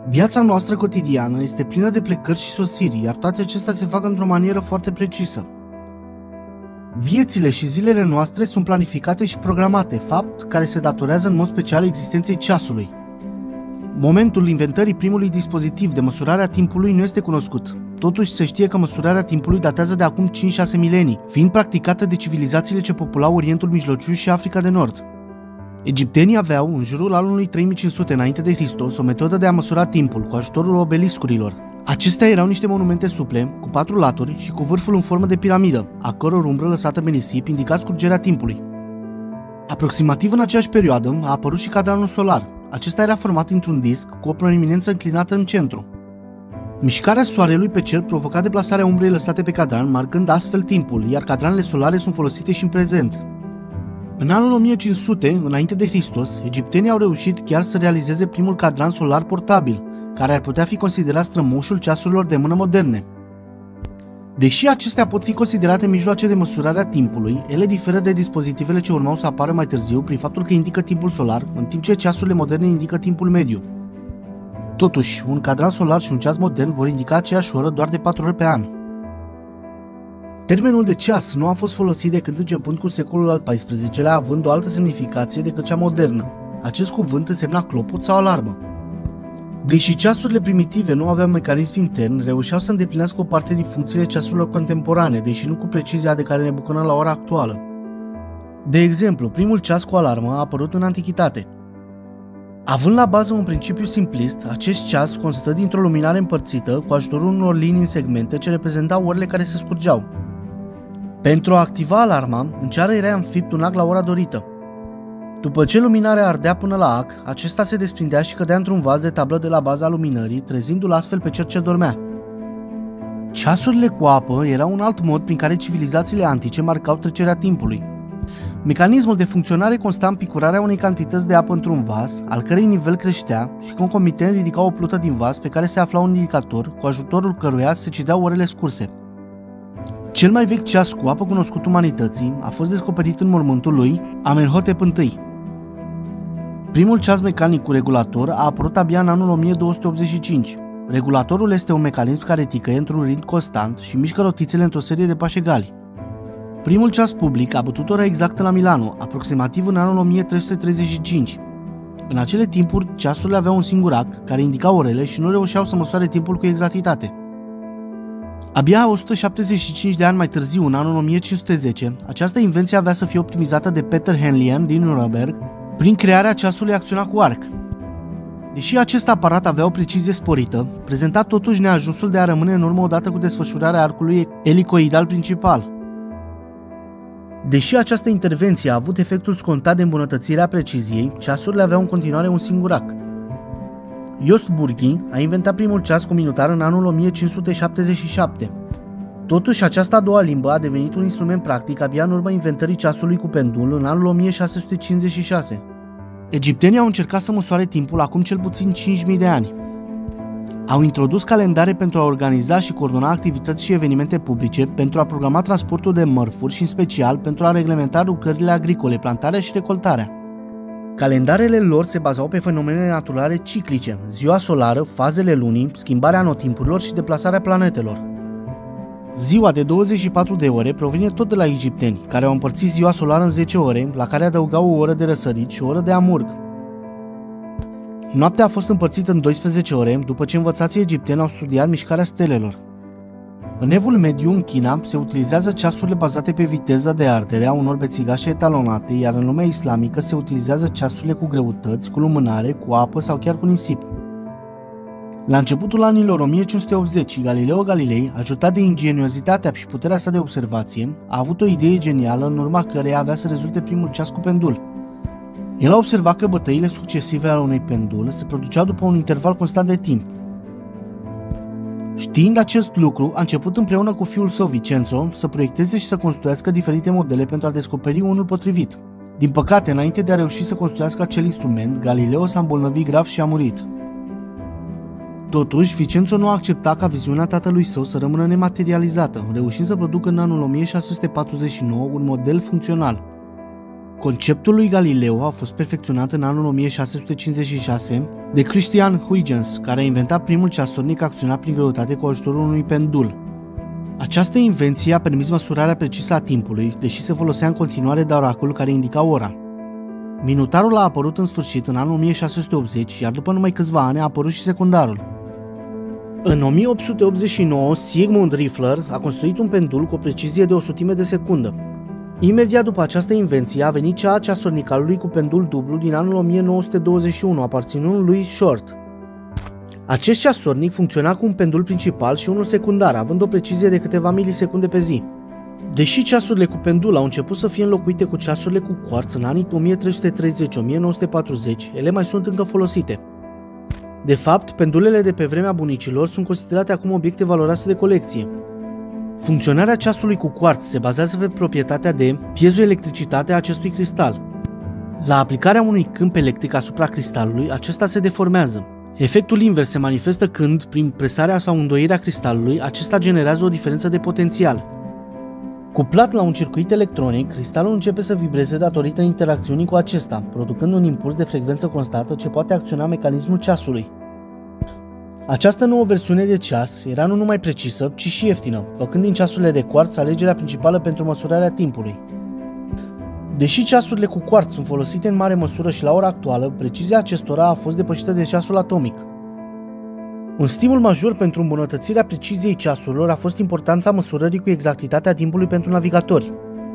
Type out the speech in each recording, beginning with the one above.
Viața noastră cotidiană este plină de plecări și sosiri, iar toate acestea se fac într-o manieră foarte precisă. Viețile și zilele noastre sunt planificate și programate, fapt care se datorează în mod special existenței ceasului. Momentul inventării primului dispozitiv de măsurare a timpului nu este cunoscut. Totuși se știe că măsurarea timpului datează de acum 5-6 milenii, fiind practicată de civilizațiile ce populau Orientul Mijlociu și Africa de Nord. Egiptenii aveau, în jurul anului 3500 înainte de Hristos, o metodă de a măsura timpul cu ajutorul obeliscurilor. Acestea erau niște monumente suple, cu 4 laturi și cu vârful în formă de piramidă, a căror umbră lăsată pe nisip indica scurgerea timpului. Aproximativ în aceeași perioadă a apărut și cadranul solar. Acesta era format într-un disc cu o proeminență înclinată în centru. Mișcarea soarelui pe cer provoca deplasarea umbrei lăsate pe cadran, marcând astfel timpul, iar cadranele solare sunt folosite și în prezent. În anul 1500, înainte de Hristos, egiptenii au reușit chiar să realizeze primul cadran solar portabil, care ar putea fi considerat strămoșul ceasurilor de mână moderne. Deși acestea pot fi considerate mijloace de măsurare a timpului, ele diferă de dispozitivele ce urmau să apară mai târziu prin faptul că indică timpul solar, în timp ce ceasurile moderne indică timpul mediu. Totuși, un cadran solar și un ceas modern vor indica aceeași oră doar de 4 ori pe an. Termenul de ceas nu a fost folosit decât începând cu secolul al XIV-lea, având o altă semnificație decât cea modernă. Acest cuvânt însemna clopot sau alarmă. Deși ceasurile primitive nu aveau mecanism intern, reușeau să îndeplinească o parte din funcțiile ceasurilor contemporane, deși nu cu precizia de care ne bucurăm la ora actuală. De exemplu, primul ceas cu alarmă a apărut în antichitate. Având la bază un principiu simplist, acest ceas constă dintr-o luminare împărțită cu ajutorul unor linii în segmente ce reprezentau orele care se scurgeau. Pentru a activa alarma, în ceară era înfipt un ac la ora dorită. După ce luminarea ardea până la ac, acesta se desprindea și cădea într-un vas de tablă de la baza luminării, trezindu-l astfel pe cel ce dormea. Ceasurile cu apă erau un alt mod prin care civilizațiile antice marcau trecerea timpului. Mecanismul de funcționare consta în picurarea unei cantități de apă într-un vas, al cărei nivel creștea și concomitent ridica o plută din vas pe care se afla un indicator, cu ajutorul căruia se cideau orele scurse. Cel mai vechi ceas cu apă cunoscut umanității a fost descoperit în mormântul lui Amenhotep I. Primul ceas mecanic cu regulator a apărut abia în anul 1285. Regulatorul este un mecanism care ticăie într-un ritm constant și mișcă rotițele într-o serie de pași egali. Primul ceas public a bătut ora exactă la Milano, aproximativ în anul 1335. În acele timpuri, ceasurile aveau un singur ac, care indica orele și nu reușeau să măsoare timpul cu exactitate. Abia 175 de ani mai târziu, în anul 1510, această invenție avea să fie optimizată de Peter Henleyen din Nuremberg prin crearea ceasului acționat cu arc. Deși acest aparat avea o precizie sporită, prezenta totuși neajunsul de a rămâne în urmă odată cu desfășurarea arcului elicoidal principal. Deși această intervenție a avut efectul scontat de îmbunătățirea preciziei, ceasurile aveau în continuare un singur ac. Jost Bürgi a inventat primul ceas cu minutar în anul 1577. Totuși, această a doua limbă a devenit un instrument practic abia în urma inventării ceasului cu pendul în anul 1656. Egiptenii au încercat să măsoare timpul acum cel puțin 5000 de ani. Au introdus calendare pentru a organiza și coordona activități și evenimente publice, pentru a programa transportul de mărfuri și în special pentru a reglementa lucrările agricole, plantarea și recoltarea. Calendarele lor se bazau pe fenomenele naturale ciclice, ziua solară, fazele lunii, schimbarea anotimpurilor și deplasarea planetelor. Ziua de 24 de ore provine tot de la egipteni, care au împărțit ziua solară în 10 ore, la care adăugau o oră de răsărit și o oră de amurg. Noaptea a fost împărțită în 12 ore, după ce învățații egipteni au studiat mișcarea stelelor. În Evul Mediu, în China, se utilizează ceasurile bazate pe viteza de ardere a unor bețigașe etalonate, iar în lumea islamică se utilizează ceasurile cu greutăți, cu lumânare, cu apă sau chiar cu nisip. La începutul anilor 1580, Galileo Galilei, ajutat de ingeniozitatea și puterea sa de observație, a avut o idee genială în urma căreia avea să rezulte primul ceas cu pendul. El a observat că bătăile succesive ale unui pendul se produceau după un interval constant de timp. Știind acest lucru, a început împreună cu fiul său Vincenzo să proiecteze și să construiască diferite modele pentru a descoperi unul potrivit. Din păcate, înainte de a reuși să construiască acel instrument, Galileo s-a îmbolnăvit grav și a murit. Totuși, Vincenzo nu a acceptat ca viziunea tatălui său să rămână nematerializată, reușind să producă în anul 1649 un model funcțional. Conceptul lui Galileo a fost perfecționat în anul 1656 de Christian Huygens, care a inventat primul ceasornic acționat prin greutate cu ajutorul unui pendul. Această invenție a permis măsurarea precisă a timpului, deși se folosea în continuare de oracolul care indica ora. Minutarul a apărut în sfârșit în anul 1680, iar după numai câțiva ani a apărut și secundarul. În 1889, Sigmund Riffler a construit un pendul cu o precizie de 1/100 de secundă. Imediat după această invenție a venit cea a ceasornicalului cu pendul dublu din anul 1921, aparținând lui Short. Acest ceasornic funcționa cu un pendul principal și unul secundar, având o precizie de câteva milisecunde pe zi. Deși ceasurile cu pendul au început să fie înlocuite cu ceasurile cu cuarț în anii 1330-1940, ele mai sunt încă folosite. De fapt, pendulele de pe vremea bunicilor sunt considerate acum obiecte valoroase de colecție. Funcționarea ceasului cu cuarț se bazează pe proprietatea de piezoelectricitate a acestui cristal. La aplicarea unui câmp electric asupra cristalului, acesta se deformează. Efectul invers se manifestă când, prin presarea sau îndoirea cristalului, acesta generează o diferență de potențial. Cuplat la un circuit electronic, cristalul începe să vibreze datorită interacțiunii cu acesta, producând un impuls de frecvență constată ce poate acționa mecanismul ceasului. Această nouă versiune de ceas era nu numai precisă, ci și ieftină, făcând din ceasurile de cuarț alegerea principală pentru măsurarea timpului. Deși ceasurile cu cuarț sunt folosite în mare măsură și la ora actuală, precizia acestora a fost depășită de ceasul atomic. Un stimul major pentru îmbunătățirea preciziei ceasurilor a fost importanța măsurării cu exactitatea timpului pentru navigatori.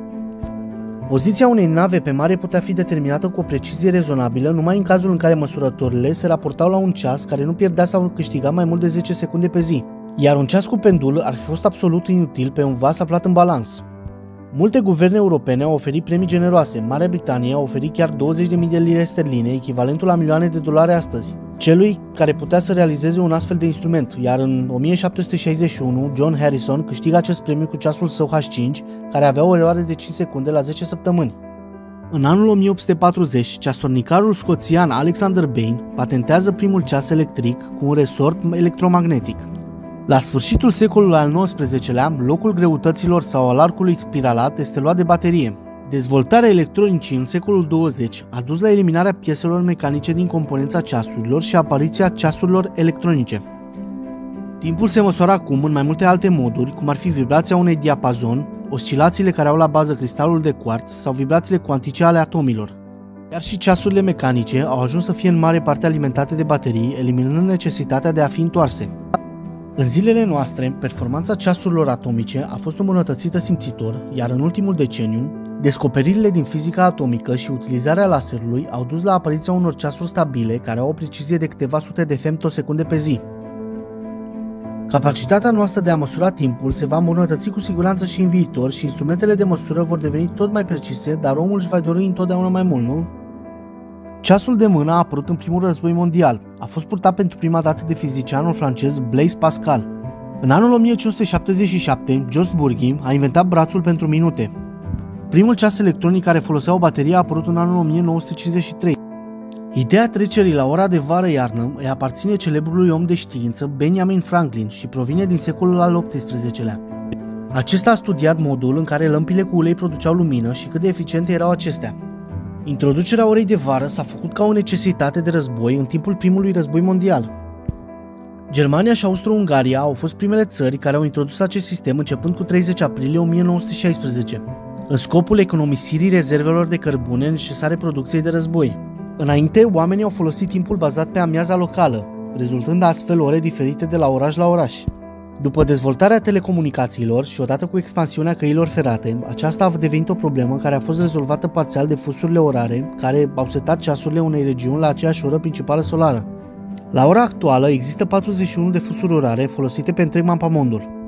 Poziția unei nave pe mare putea fi determinată cu o precizie rezonabilă numai în cazul în care măsurătorile se raportau la un ceas care nu pierdea sau câștiga mai mult de 10 secunde pe zi, iar un ceas cu pendul ar fi fost absolut inutil pe un vas aflat în balans. Multe guverne europene au oferit premii generoase. Marea Britanie a oferit chiar 20.000 de lire sterline, echivalentul la milioane de dolari astăzi, celui care putea să realizeze un astfel de instrument, iar în 1761 John Harrison câștigă acest premiu cu ceasul său H5, care avea o eroare de 5 secunde la 10 săptămâni. În anul 1840, ceasornicarul scoțian Alexander Bain patentează primul ceas electric cu un resort electromagnetic. La sfârșitul secolului al XIX-lea, locul greutăților sau al arcului spiralat este luat de baterie. Dezvoltarea electronicii în secolul 20 a dus la eliminarea pieselor mecanice din componența ceasurilor și apariția ceasurilor electronice. Timpul se măsoară acum în mai multe alte moduri, cum ar fi vibrația unui diapazon, oscilațiile care au la bază cristalul de cuarț sau vibrațiile cuantice ale atomilor. Iar și ceasurile mecanice au ajuns să fie în mare parte alimentate de baterii, eliminând necesitatea de a fi întoarse. În zilele noastre, performanța ceasurilor atomice a fost îmbunătățită simțitor, iar în ultimul deceniu, descoperirile din fizica atomică și utilizarea laserului au dus la apariția unor ceasuri stabile care au o precizie de câteva sute de femtosecunde pe zi. Capacitatea noastră de a măsura timpul se va îmbunătăți cu siguranță și în viitor și instrumentele de măsură vor deveni tot mai precise, dar omul își va dori întotdeauna mai mult, nu? Ceasul de mână a apărut în primul război mondial. A fost purtat pentru prima dată de fizicianul francez Blaise Pascal. În anul 1577, Just Burgi a inventat brațul pentru minute. Primul ceas electronic care folosea o baterie a apărut în anul 1953. Ideea trecerii la ora de vară-iarnă îi aparține celebrului om de știință Benjamin Franklin și provine din secolul al XVIII-lea. Acesta a studiat modul în care lămpile cu ulei produceau lumină și cât de eficiente erau acestea. Introducerea orei de vară s-a făcut ca o necesitate de război în timpul primului război mondial. Germania și Austro-Ungaria au fost primele țări care au introdus acest sistem începând cu 30 aprilie 1916, în scopul economisirii rezervelor de cărbune necesare producției de război. Înainte, oamenii au folosit timpul bazat pe amiaza locală, rezultând astfel ore diferite de la oraș la oraș. După dezvoltarea telecomunicațiilor și odată cu expansiunea căilor ferate, aceasta a devenit o problemă care a fost rezolvată parțial de fusurile orare, care au setat ceasurile unei regiuni la aceeași oră principală solară. La ora actuală există 41 de fusuri orare folosite pe întreg mapamondul.